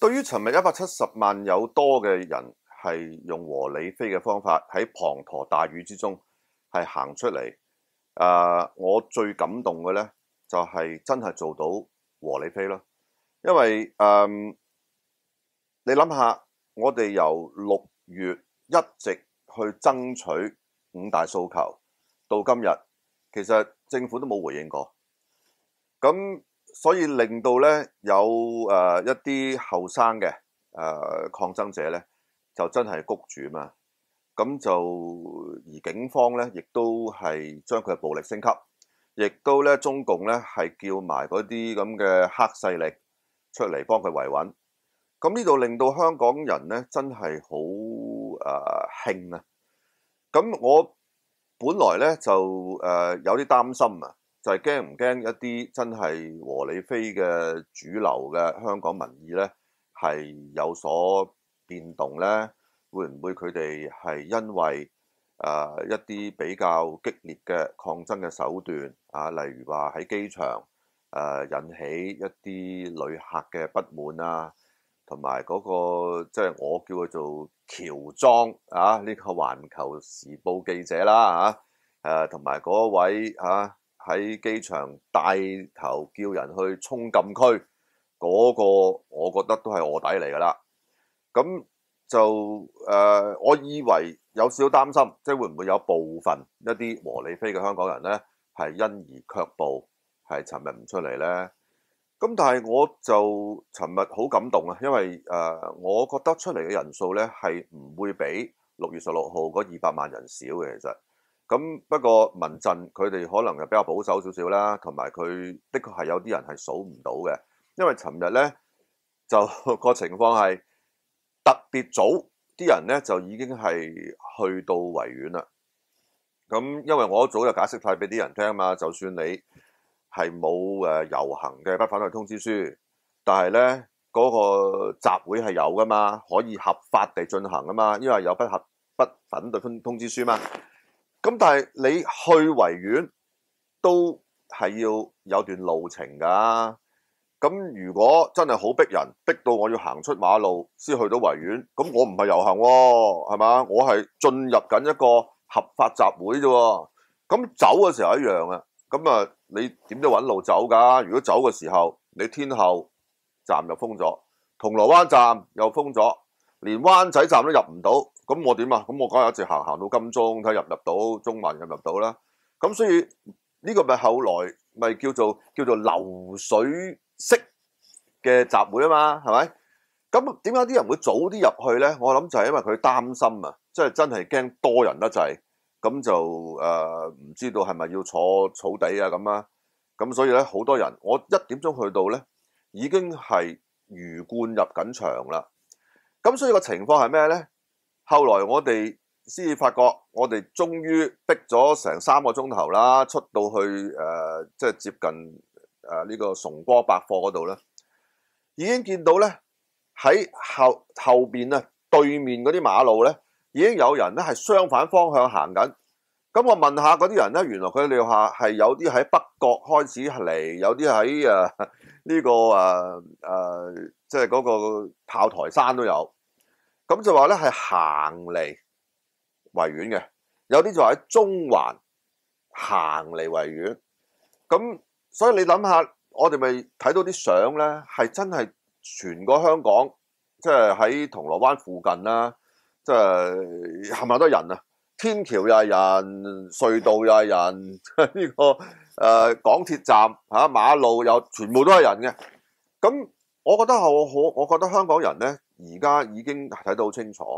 對於尋日170萬有多嘅人係用和理非嘅方法喺滂沱大雨之中係行出嚟，我最感動嘅咧就係真係做到和理非咯，因為你諗下，我哋由6月一直去爭取5大訴求，到今日其實政府都冇回應過，咁所以令到咧有一啲後生嘅抗爭者咧就真係谷住嘛，咁就而警方咧亦都係將佢嘅暴力升級，亦都咧中共咧係叫埋嗰啲咁嘅黑勢力出嚟幫佢維穩，咁呢度令到香港人咧真係好興啊！咁我本來咧就有啲擔心啊。就係驚唔驚一啲真係和理非嘅主流嘅香港民意咧係有所變動咧？會唔會佢哋係因為一啲比較激烈嘅抗爭嘅手段啊，例如話喺機場引起一啲旅客嘅不滿啊，同埋嗰個即係我叫佢做喬裝啊呢個環球時報記者啦嚇，同埋嗰位喺機場帶頭叫人去衝禁區嗰個，我覺得都係臥底嚟㗎啦。咁就我以為有少少擔心，即係會唔會有部分一啲和理非嘅香港人咧係因而卻步，係尋日唔出嚟咧？咁但係我就尋日好感動啊，因為我覺得出嚟嘅人數咧係唔會比6月16號嗰200萬人少嘅，其實。咁不過民陣佢哋可能就比較保守少少啦，同埋佢的確係有啲人係數唔到嘅，因為尋日咧就個情況係特別早，啲人咧就已經係去到維園啦。咁因為我一早就解釋晒俾啲人聽啊嘛，就算你係冇遊行嘅不反對通知書，但係咧嗰個集會係有噶嘛，可以合法地進行啊嘛，因為有不反對通知書嘛。咁但係你去維園都係要有段路程㗎，咁如果真係好逼人，逼到我要行出馬路先去到維園，咁我唔係遊行喎，係嘛？我係進入緊一個合法集會啫喎，咁走嘅時候一樣啊，咁你點都揾路走㗎？如果走嘅時候你天后站又封咗，銅鑼灣站又封咗，連灣仔站都入唔到，咁我點啊？咁我梗係一直行到金鐘，睇入唔入到，中環入唔入到啦。咁所以呢個咪後來咪叫做流水式嘅集會啊嘛，係咪？咁點解啲人會早啲入去咧？我諗就係因為佢擔心啊，即係真係驚多人得滯，咁就唔知道係咪要坐草地啊咁啊。咁所以咧好多人，我1點鐘去到咧，已經係魚貫入緊場啦。咁所以個情況係咩咧？後來我哋先至發覺，我哋終於逼咗成3個鐘頭啦，出到去即係接近呢個崇光百貨嗰度咧，已經見到咧喺後邊啊對面嗰啲馬路咧，已經有人咧係相反方向行緊。咁我問下嗰啲人咧，原來佢哋話係有啲喺北角開始嚟，有啲喺呢個即係嗰個炮台山都有。咁就話咧係行嚟維園嘅，有啲就喺中環行嚟維園。咁所以你諗下，我哋咪睇到啲相咧，係真係全個香港，即係喺銅鑼灣附近啦，即係冚唪唥都係人啊！天橋又係人，隧道又係人，呢個港鐵站馬路又全部都係人嘅。咁我覺得我覺得香港人咧，而家已經睇到好清楚。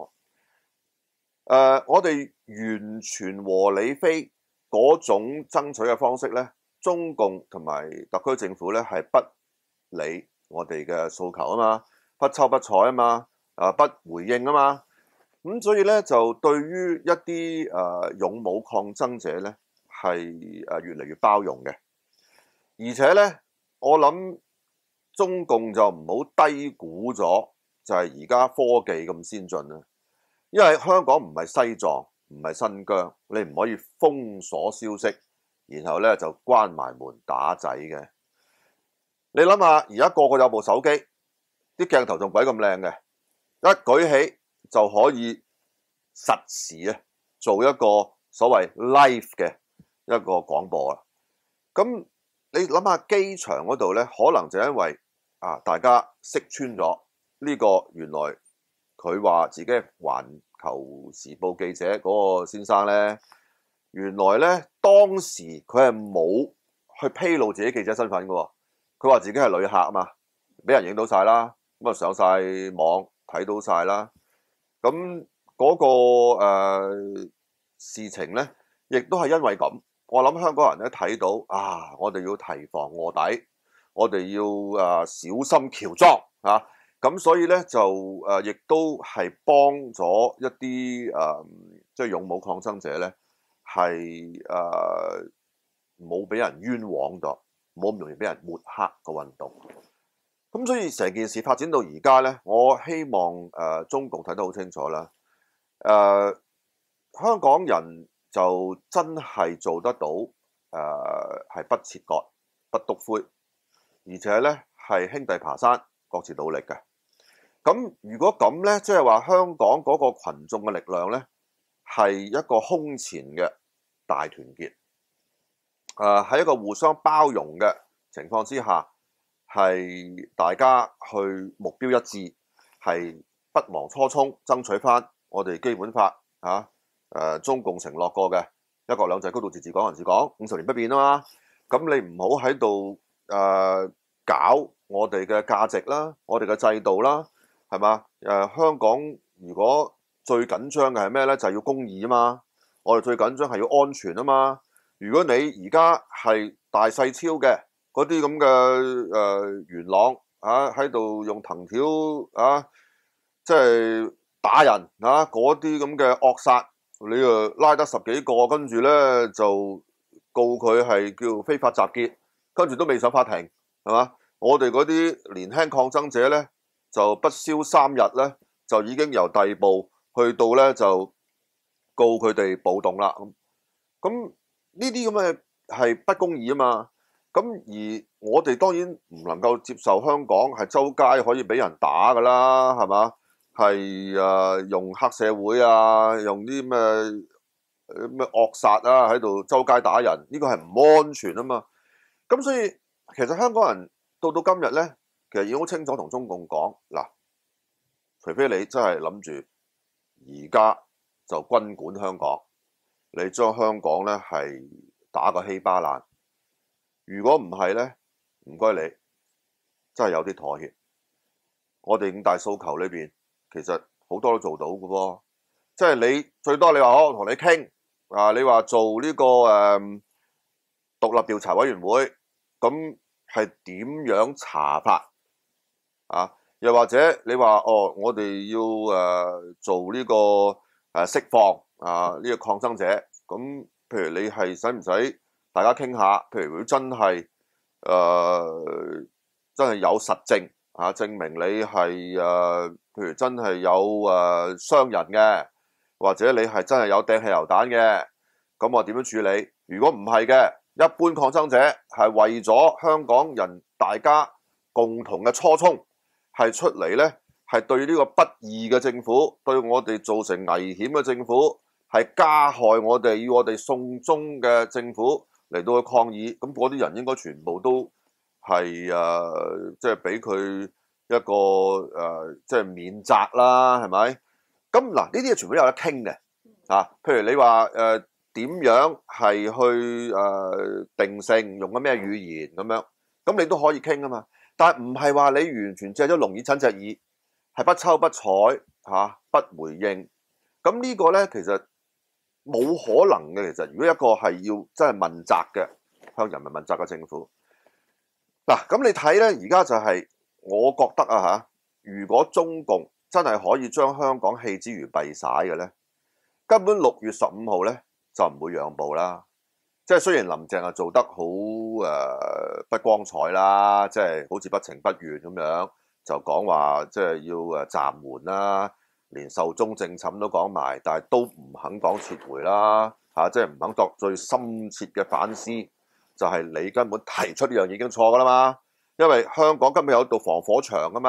我哋完全和理非嗰種爭取嘅方式咧，中共同埋特區政府咧係不理我哋嘅訴求啊嘛，不瞅不睬啊嘛，不回應啊嘛。咁所以咧就對於一啲勇武抗爭者咧係越嚟越包容嘅，而且咧我諗中共就唔好低估咗就係而家科技咁先進啦，因為香港唔係西藏唔係新疆，你唔可以封鎖消息，然後咧就關埋門打仔嘅。你諗下，而家個個有部手機， 啲鏡頭仲鬼咁靚嘅，一舉起就可以實時啊做一個所謂 live 嘅一個廣播啦。咁你諗下機場嗰度咧，可能就因為大家識穿咗呢個原來佢話自己係環球時報記者嗰個先生咧，原來咧當時佢係冇去披露自己記者身份嘅喎，佢話自己係旅客啊嘛，俾人影到晒啦，咁啊上晒網睇到晒啦，咁嗰個事情咧，亦都係因為咁。我諗香港人咧睇到我哋要提防臥底，我哋要小心喬裝咁所以咧就亦都係幫咗一啲即係勇武抗爭者咧，係冇俾人冤枉咗，冇咁容易俾人抹黑個運動。咁所以成件事發展到而家咧，我希望中共睇得好清楚啦。香港人就真係做得到，係不切割、不篤灰，而且咧係兄弟爬山，各自努力嘅。咁如果咁咧，即係話香港嗰個群眾嘅力量咧，係一個空前嘅大團結。喺一個互相包容嘅情況之下，係大家去目標一致，係不忘初衷，爭取翻我哋基本法中共承諾過嘅一國兩制、高度自治、港人治港50年不變啊嘛。咁你唔好喺度搞我哋嘅價值啦，我哋嘅制度啦，係嘛？香港如果最緊張嘅係咩咧？就係要公義啊嘛。我哋最緊張係要安全啊嘛。如果你而家係大細超嘅嗰啲咁嘅元朗喺度用藤條即係打人嗰啲咁嘅惡殺，你拉得10幾個，跟住咧就告佢係叫非法集結，跟住都未上法庭，係嘛？我哋嗰啲年輕抗爭者咧，就不消3日咧，就已經由逮捕去到咧就告佢哋暴動啦。咁呢啲咁嘅係不公義啊嘛。咁而我哋當然唔能夠接受香港係周街可以俾人打噶啦，係嘛？係用黑社會用啲咩惡殺喺度周街打人，呢個係唔安全啊嘛。咁所以其實香港人到今日咧，其實已經好清楚同中共講嗱，除非你真係諗住而家就軍管香港，你將香港咧係打個稀巴爛。如果唔係咧，唔該你真係有啲妥協。我哋5大訴求裏邊，其實好多都做到嘅喎。即係你最多你話好同你傾你話做呢個獨立調查委員會，咁係點樣查法又或者你話我哋要做呢個釋放呢個抗爭者，咁譬如你係使唔使大家傾下？譬如如果真係有實證證明你係譬如真係有傷人嘅，或者你係真係有掟汽油彈嘅，咁我點樣處理？如果唔係嘅，一般抗爭者係為咗香港人大家共同嘅初衷，係出嚟咧，係對呢個不義嘅政府，對我哋造成危險嘅政府，係加害我哋，要我哋送中嘅政府嚟到去抗議，咁嗰啲人應該全部都係即係俾佢一個即係免責啦，係咪？咁嗱，呢啲嘢全部都有得傾嘅譬如你話點樣係去定性用緊咩語言咁樣，咁你都可以傾啊嘛。但係唔係話你完全借咗聾耳陳隻耳，係不瞅不睬不回應。咁呢個咧其實冇可能嘅。其實如果一個係要真係問責嘅，向人民問責嘅政府，嗱咁你睇咧，而家就係我覺得如果中共真係可以將香港棄之如敝屣嘅咧，根本6月15號咧就唔會讓步啦。即係雖然林鄭做得好不光彩啦，即係好似不情不願咁樣，就講話即係要暫緩啦，連壽終正寢都講埋，但係都唔肯講撤回啦，即係唔肯作最深切嘅反思，就係你根本提出呢樣已經錯噶啦嘛，因為香港根本有一道防火牆噶嘛，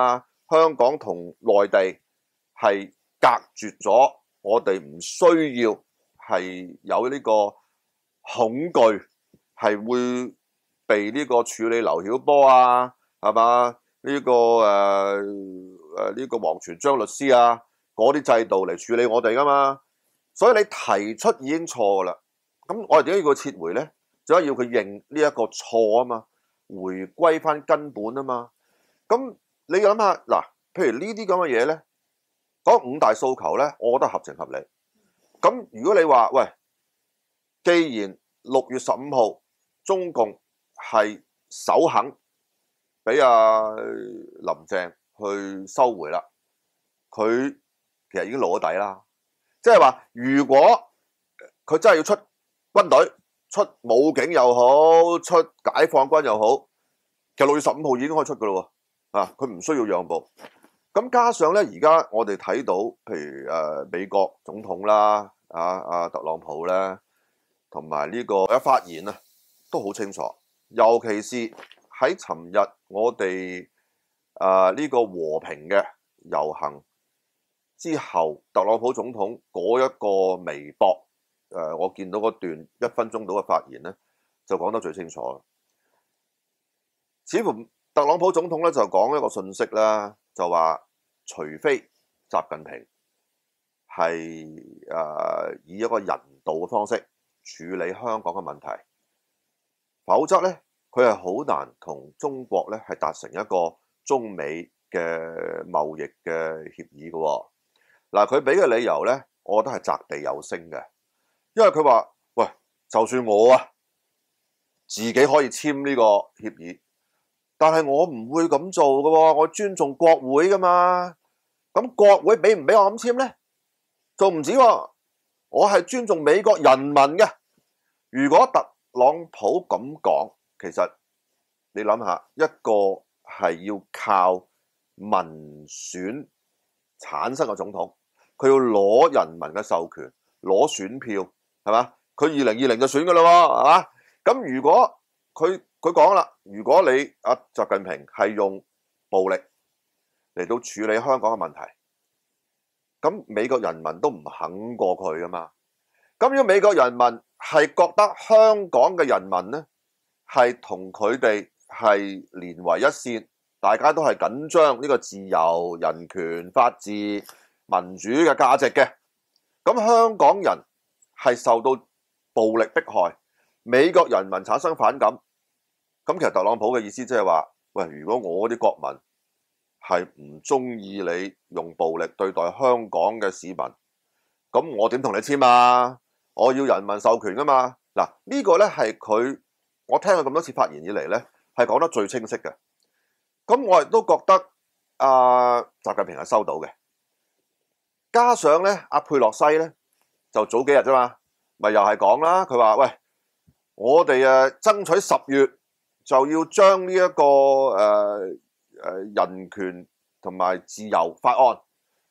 香港同內地係隔絕咗，我哋唔需要係有呢個恐懼，係會被呢個處理劉曉波啊，係嘛？呢個呢個王全璋律師啊，嗰啲制度嚟處理我哋噶嘛，所以你提出已經錯啦。咁我哋點解要佢撤回咧？就係要佢認呢一個錯啊嘛，回歸翻根本啊嘛。咁你諗下嗱，譬如呢啲咁嘅嘢咧，嗰五大訴求咧，我覺得合情合理。咁如果你話喂，既然6月15號中共係首肯俾阿林鄭去收回啦，佢其實已經露咗底啦。即係話，如果佢真係要出軍隊、出武警又好、出解放軍又好，其實6月15號已經可以出噶咯喎，佢唔需要讓步。咁加上咧，而家我哋睇到，譬如美國總統啦，特朗普咧，同埋呢個一發言啊，都好清楚。尤其是喺尋日我哋呢個和平嘅遊行之後，特朗普總統嗰一個微博，我見到嗰段1分鐘到嘅發言咧，就講得最清楚。似乎特朗普總統咧就講一個信息啦，就話除非習近平係以一個人道嘅方式處理香港嘅問題，否則咧佢係好難同中國咧係達成一個中美嘅貿易嘅協議嘅喎。嗱，佢俾嘅理由咧，我覺得係擲地有聲嘅，因為佢話：喂，就算我自己可以簽呢個協議，但係我唔會咁做嘅喎，我尊重國會噶嘛。咁國會俾唔俾我咁簽咧？仲唔止喎，我係尊重美國人民嘅。如果特朗普咁講，其實你諗下，一個係要靠民選產生嘅總統，佢要攞人民嘅授權，攞選票，係嘛？佢2020就選㗎啦喎，係嘛？咁如果佢講啦，如果你習近平係用暴力嚟到處理香港嘅問題，咁美國人民都唔肯過佢㗎嘛。咁如果美國人民係覺得香港嘅人民咧係同佢哋係連為一線，大家都係緊張呢個自由、人權、法治、民主嘅價值嘅，咁香港人係受到暴力迫害，美國人民產生反感，咁其實特朗普嘅意思即係話：喂，如果我啲國民係唔中意你用暴力對待香港嘅市民，咁我點同你簽啊？我要人民授權噶嘛。嗱，呢個咧係佢，我聽佢咁多次發言以嚟咧，係講得最清晰嘅。咁我亦都覺得習近平係收到嘅。加上咧，阿佩洛西咧就早幾日啫嘛，咪又係講啦。佢話：喂，我哋爭取10月就要將呢一個人權同埋自由法案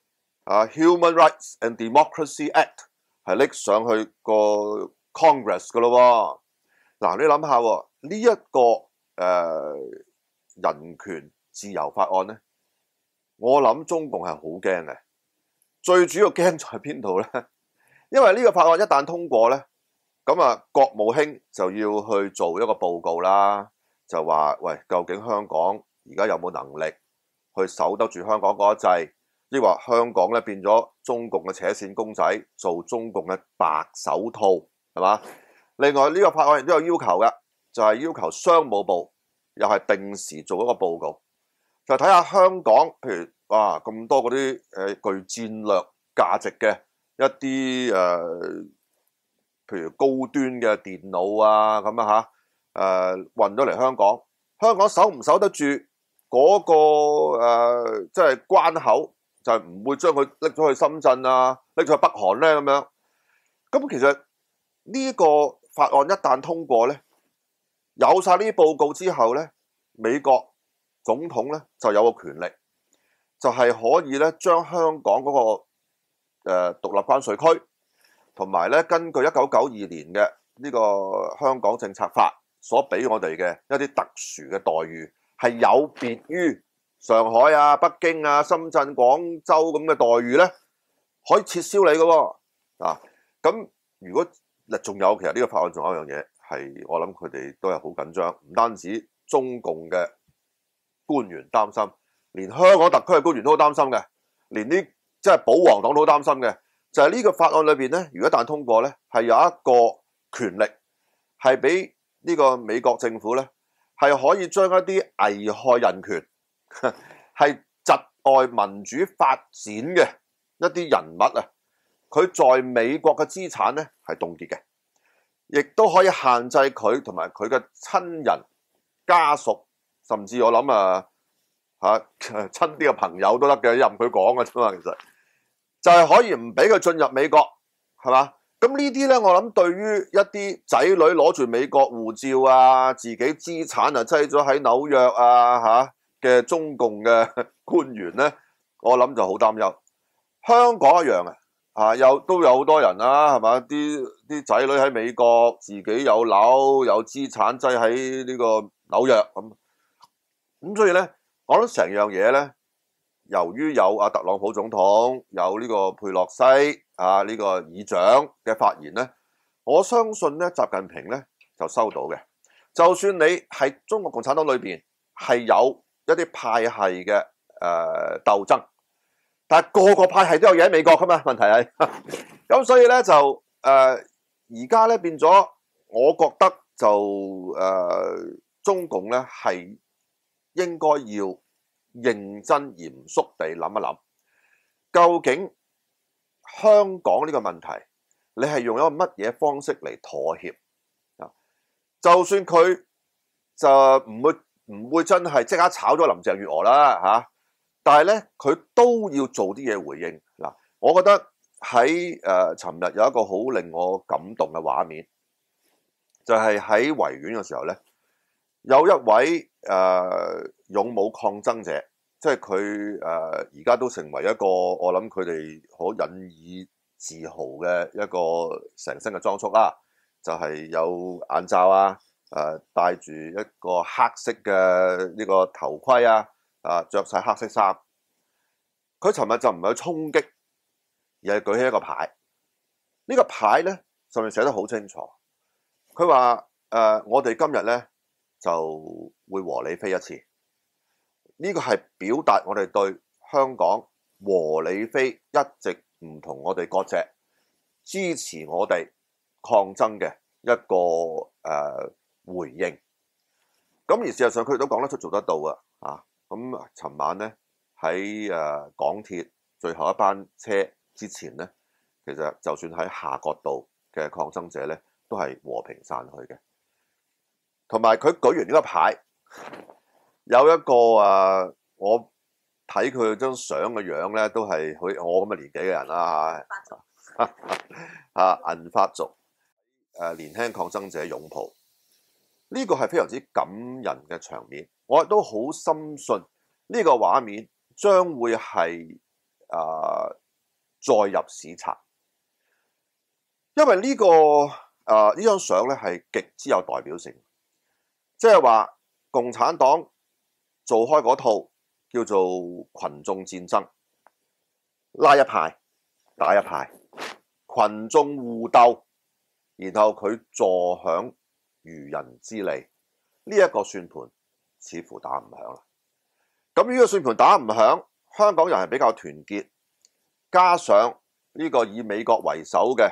Human Rights and Democracy Act 係拎上去個 Congress 噶咯喎。嗱，你諗下喎，呢一個人權自由法案咧，我諗中共係好驚嘅。最主要驚在邊度咧？因為呢個法案一旦通過咧，咁國務卿就要去做一個報告啦，就話：喂，究竟香港而家有冇能力去守得住香港嗰一制？抑或香港咧變咗中共嘅扯線公仔，做中共嘅白手套，係嘛？另外呢個法案亦都有要求嘅，就係要求商務部又係定時做一個報告，就睇下香港，譬如咁多嗰啲具戰略價值嘅一啲譬如高端嘅電腦咁運咗嚟香港，香港守唔守得住嗰個即係關口？就係唔會將佢拎咗去深圳拎咗去北韓咧咁樣。咁其實呢個法案一旦通過咧，有晒呢啲報告之後咧，美國總統咧就有個權力，就係可以咧將香港嗰個獨立關稅區，同埋咧根據1992年嘅呢個香港政策法所俾我哋嘅一啲特殊嘅待遇，係有別於上海啊、北京啊、深圳、廣州咁嘅待遇咧，可以撤銷你嘅喎。咁如果仲有，其實呢個法案仲有一樣嘢係我諗佢哋都係好緊張，唔單止中共嘅官員擔心，連香港特區嘅官員都好擔心嘅，連啲即係保皇黨都好擔心嘅，就係呢個法案裏邊咧，如果一旦通過咧，係有一個權力係俾呢個美國政府咧，係可以將一啲危害人權、係窒礙民主發展嘅一啲人物啊，佢在美國嘅資產咧係凍結嘅，亦都可以限制佢同埋佢嘅親人、家屬，甚至我諗親啲嘅朋友都得嘅，任佢講嘅啫嘛。其實就係可以唔俾佢進入美國，係嘛？咁呢啲咧，我諗對於一啲仔女攞住美國護照啊，自己資產啊擠咗喺紐約啊嘅中共嘅官員咧，我諗就好擔憂。香港一樣嘅，都有好多人啦，係嘛？啲仔女喺美國自己有樓有資產擠喺呢個紐約咁所以咧，我諗成樣嘢咧，由於有特朗普總統，有呢個佩洛西呢個議長嘅發言咧，我相信咧習近平咧就收到嘅。就算你係中國共產黨裏邊係有一啲派系嘅鬥爭，但係個派系都有嘢喺美國噶嘛，問題係咁，所以咧就而家咧變咗，我覺得就中共咧係應該要認真嚴肅地諗一諗，究竟香港呢個問題，你係用一個乜嘢方式嚟妥協啊？就算佢就唔會真係即刻炒咗林鄭月娥啦但係咧佢都要做啲嘢回應嗱。我覺得喺尋日有一個好令我感動嘅畫面，就係喺維園嘅時候咧，有一位勇武抗爭者。即係佢而家都成為一個我諗佢哋好引以自豪嘅一個成身嘅裝束啦，就係有眼罩戴住一個黑色嘅呢個頭盔着晒黑色衫。佢尋日就唔係去衝擊，而係舉起一個牌。呢個牌咧上面寫得好清楚，佢話我哋今日咧就會和理非一次。呢個係表達我哋對香港和理非一直唔同我哋割席，支持我哋抗爭嘅一個回應。咁而事實上佢哋都講得出做得到咁尋晚咧喺港鐵最後一班車之前咧，其實就算喺夏慤道嘅抗爭者咧，都係和平散去嘅。同埋佢舉完呢個牌。有一個我睇佢張相嘅樣咧，都係我咁嘅年紀嘅人啦銀髮族年輕抗爭者擁抱，呢個係非常之感人嘅場面。我亦都好深信呢個畫面將會係載入史冊，因為呢張相咧係極之有代表性，即係話共產黨做開嗰套叫做群眾戰爭，拉一派打一派，群眾互鬥，然後佢坐享漁人之利。呢一個算盤似乎打唔響啦。咁呢個算盤打唔響，香港人係比較團結，加上呢個以美國為首嘅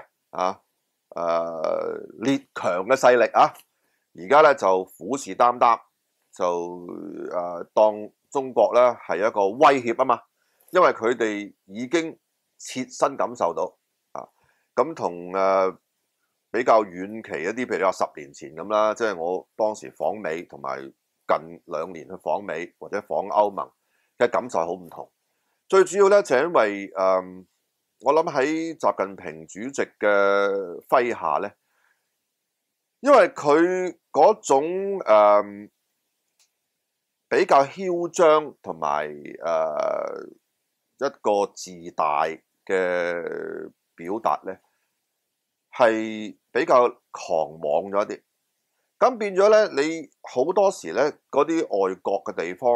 列強嘅勢力而家咧就虎視眈眈。就當中國咧係一個威脅嘛，因為佢哋已經切身感受到咁同比較遠期一啲，譬如你話10年前咁啦，即係我當時訪美同埋近2年去訪美或者訪歐盟嘅感受係好唔同。最主要咧就係因為我諗喺習近平主席嘅麾下咧，因為佢嗰種比較囂張同埋一個自大嘅表達咧，係比較狂妄咗一啲。咁變咗咧，你好多時咧嗰啲外國嘅地方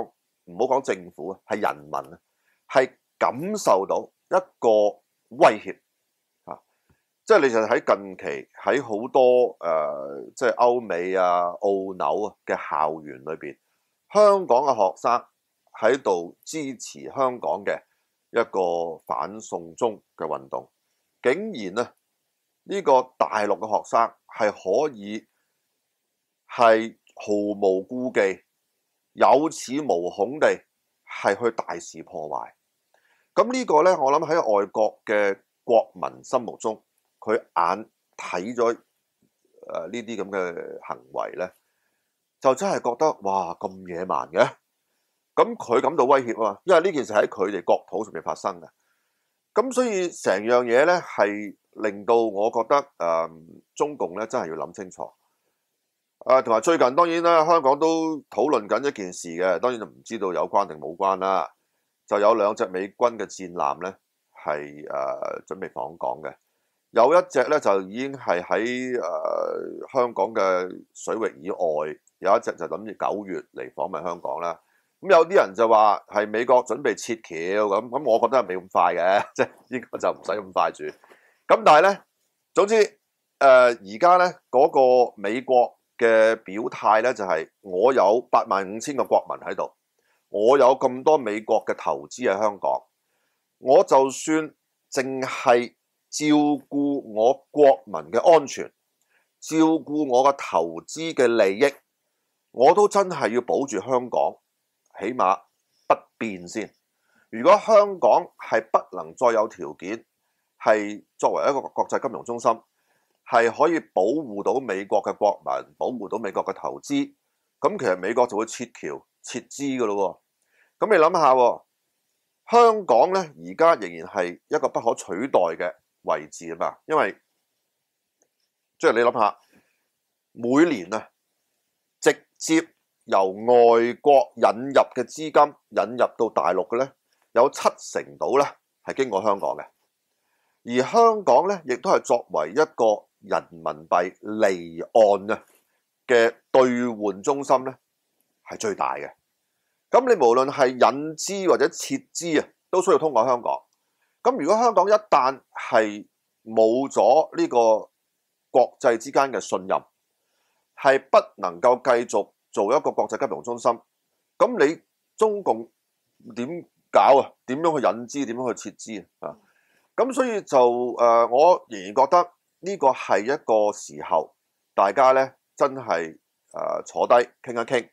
唔好講政府啊，係人民啊，係感受到一個威脅啊！即係你就喺近期喺好多即係歐美啊、澳紐啊嘅校園裏邊，香港嘅學生喺度支持香港嘅一個反送中嘅運動，竟然啊呢個大陸嘅學生係可以係毫無顧忌、有恃無恐地係去大肆破壞。咁呢個呢，我諗喺外國嘅國民心目中，佢眼睇咗呢啲咁嘅行為呢，就真係覺得哇咁野蠻嘅。咁佢感到威脅啊嘛，因為呢件事喺佢哋國土上面發生嘅。咁所以成樣嘢呢，係令到我覺得中共呢真係要諗清楚。同埋最近當然啦，香港都討論緊一件事嘅，當然就唔知道有關定冇關啦。就有2隻美軍嘅戰艦咧，係準備訪港嘅。有一隻咧就已經係喺香港嘅水域以外，有一隻就諗住9月嚟訪問香港啦。咁有啲人就話係美國準備撤僑咁，我覺得係未咁快嘅，即係應該就唔使咁快住。咁但係咧，總之而家咧嗰個美國嘅表態咧就係我有85000個國民喺度。我有咁多美國嘅投資喺香港，我就算淨係照顧我國民嘅安全，照顧我嘅投資嘅利益，我都真係要保住香港，起碼不變先。如果香港係不能再有條件係作為一個國際金融中心，係可以保護到美國嘅國民，保護到美國嘅投資，咁其實美國就會撤僑撤資㗎咯喎。咁你諗下，香港咧而家仍然係一個不可取代嘅位置啊嘛，因為即係你諗下，每年啊直接由外國引入嘅資金引入到大陸嘅咧，有70%到咧係經過香港嘅，而香港咧亦都係作為一個人民幣離岸啊嘅兌換中心咧，係最大嘅。咁你無論係引資或者撤資啊，都需要通過香港。咁如果香港一旦係冇咗呢個國際之間嘅信任，係不能夠繼續做一個國際金融中心，咁你中共點搞啊？點樣去引資？點樣去撤資啊？咁所以就我仍然覺得呢個係一個時候，大家咧真係坐低傾一傾。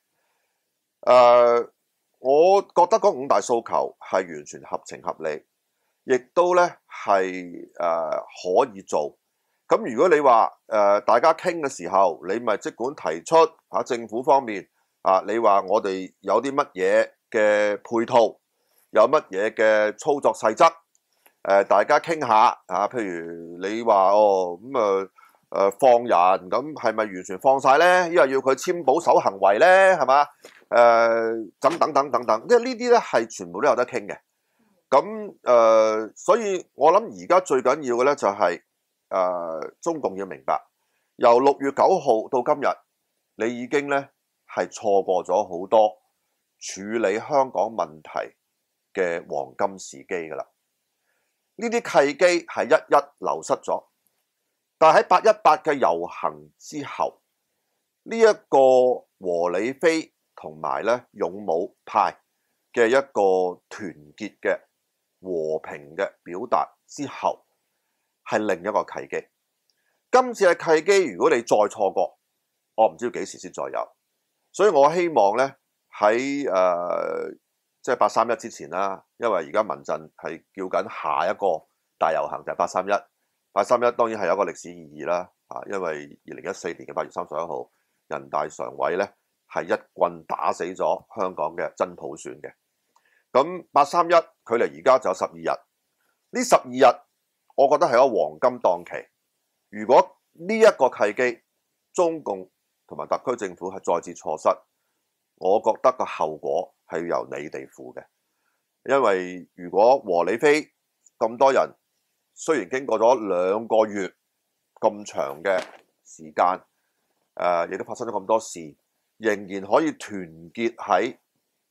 我覺得嗰5大訴求係完全合情合理，亦都咧係可以做。咁如果你話大家傾嘅時候，你咪即管提出政府方面你話我哋有啲乜嘢嘅配套，有乜嘢嘅操作細則，大家傾下譬如你話放人，咁係咪完全放晒咧？因為要佢簽保守行為咧，係嘛？等等，因為呢啲咧係全部都有得傾嘅。咁所以我諗而家最緊要嘅咧就係中共要明白，由6月9號到今日，你已經咧係錯過咗好多處理香港問題嘅黃金時機噶啦。呢啲契機係一一流失咗，但係喺818嘅遊行之後，呢一個和理非同埋咧勇武派嘅一個團結嘅和平嘅表達之後，係另一個契機。今次嘅契機，如果你再錯過，我唔知道幾時先再有。所以我希望咧喺即係831之前啦，因為而家民陣係叫緊下一個大遊行就係831。831當然係有一個歷史意義啦，因為2014年嘅8月31號，人大常委咧係一棍打死咗香港嘅真普選嘅。咁831距離而家就有12日，呢12日我覺得係一個黃金檔期。如果呢一個契機，中共同埋特區政府係再次錯失，我覺得個後果係要由你哋負嘅。因為如果和理非咁多人，雖然經過咗2個月咁長嘅時間，亦都發生咗咁多事，仍然可以團結喺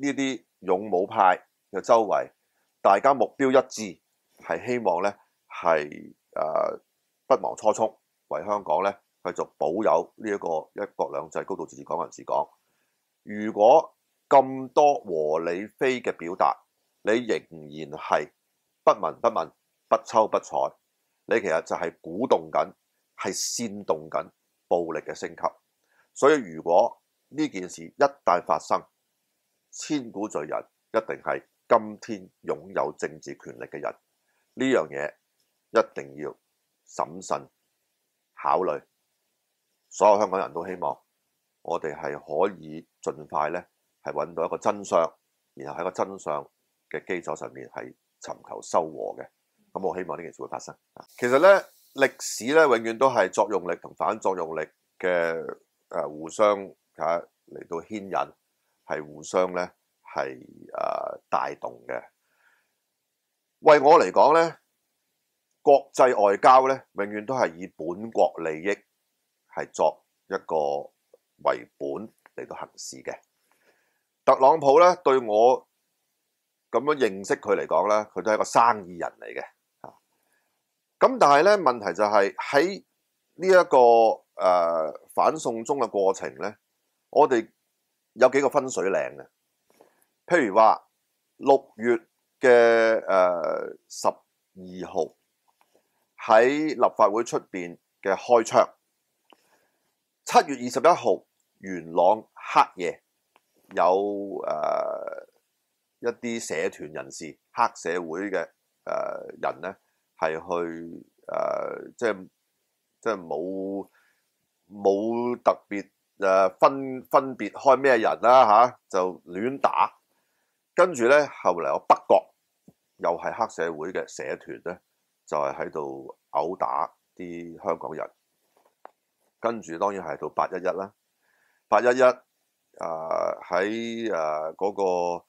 呢啲勇武派嘅周圍，大家目標一致，係希望咧係不忘初衷，為香港咧繼續保有呢一個一國兩制、高度自治、港人治港。如果咁多和理非嘅表達，你仍然係不聞不問、不瞅不睬，你其實就係鼓動緊、係煽動緊暴力嘅升級。所以如果呢件事一旦發生，千古罪人一定係今天擁有政治權力嘅人。呢樣嘢一定要審慎考慮。所有香港人都希望我哋係可以盡快咧係揾到一個真相，然後喺個真相嘅基礎上面係尋求修和嘅。咁我希望呢件事會發生。其實咧歷史咧永遠都係作用力同反作用力嘅互相嚟到牽引，係互相咧係帶動嘅。為我嚟講咧，國際外交咧永遠都係以本國利益係作一個為本嚟到行事嘅。特朗普咧對我咁樣認識佢嚟講咧，佢都係一個生意人嚟嘅。咁但係咧問題就係喺呢一個反送中嘅過程咧，我哋有幾個分水嶺嘅。譬如話6月嘅12號喺立法會出邊嘅開槍，7月21號元朗黑夜有一啲社團人士、黑社會嘅人咧係去即係冇特別分別開咩人啦就亂打。跟住咧後嚟有北角又係黑社會嘅社團咧，就係喺度毆打啲香港人。跟住當然係到811啦，811喺嗰個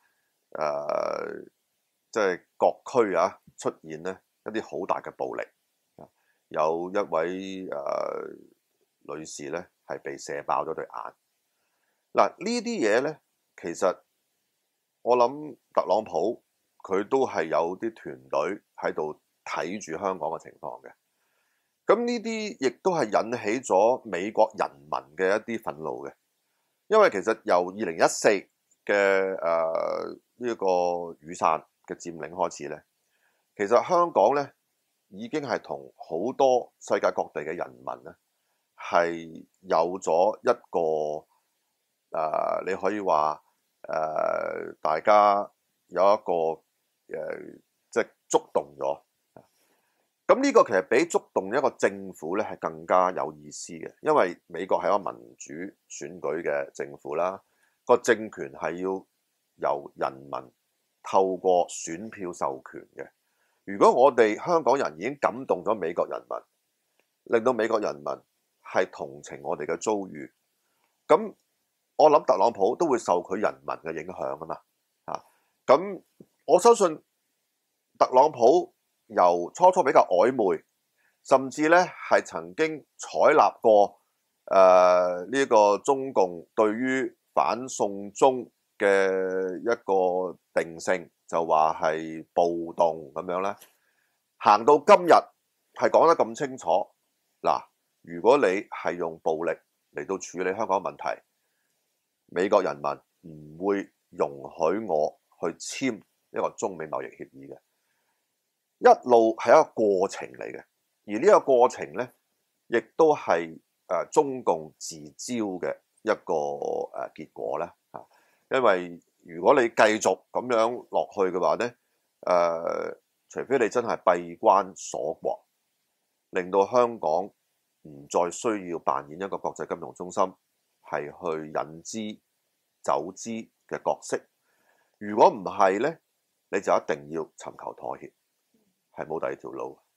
即係各區出現咧一啲好大嘅暴力，有一位女士咧係被射爆咗對眼。嗱呢啲嘢咧，其實我諗特朗普佢都係有啲團隊喺度睇住香港嘅情況嘅。咁呢啲亦都係引起咗美國人民嘅一啲憤怒嘅，因為其實由2014嘅呢個雨傘嘅佔領開始咧，其實香港咧已經係同好多世界各地嘅人民咧係有咗一個你可以話大家有一個即係觸動咗。咁呢個其實比觸動一個政府咧係更加有意思嘅，因為美國係一個民主選舉嘅政府啦，個政權係要由人民透過選票授權嘅。如果我哋香港人已經感動咗美國人民，令到美國人民係同情我哋嘅遭遇，咁我諗特朗普都會受佢人民嘅影響啊嘛。咁我相信特朗普由初初比較曖昧，甚至咧係曾經採納過呢個中共對於反送中嘅一個定性，就話係暴動咁樣咧。行到今日係講得咁清楚，嗱，如果你係用暴力嚟到處理香港問題，美國人民唔會容許我去簽一個中美貿易協議嘅。一路係一個過程嚟嘅，而呢個過程咧，亦都係中共自招嘅一個結果咧嚇。因為如果你繼續咁樣落去嘅話咧，除非你真係閉關鎖國，令到香港唔再需要扮演一個國際金融中心，係去引資走資嘅角色。如果唔係咧，你就一定要尋求妥協。係冇第二條路。